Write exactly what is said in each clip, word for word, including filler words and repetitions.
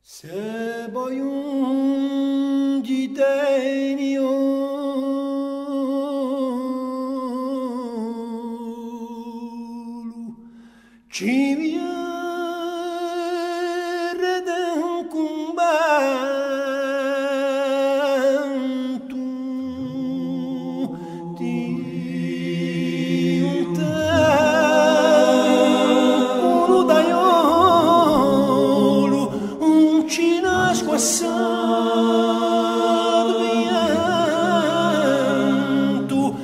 Se boyun gideniolu ci viene d'un convento di un tempo d'aiolo un cina squassato pianto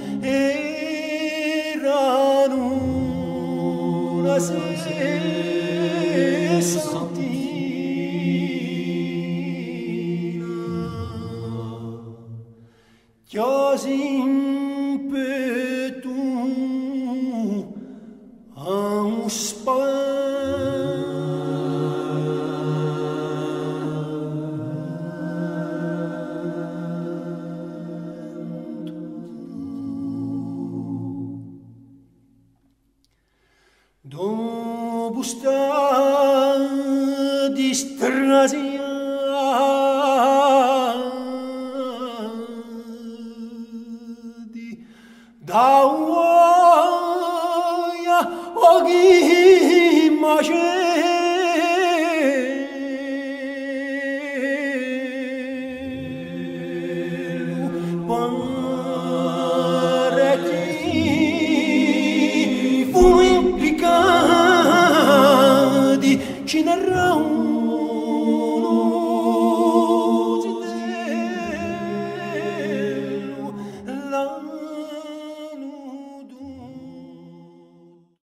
erano una sessantina chiasi in petto a un dopo stati strasiati da uoia o chi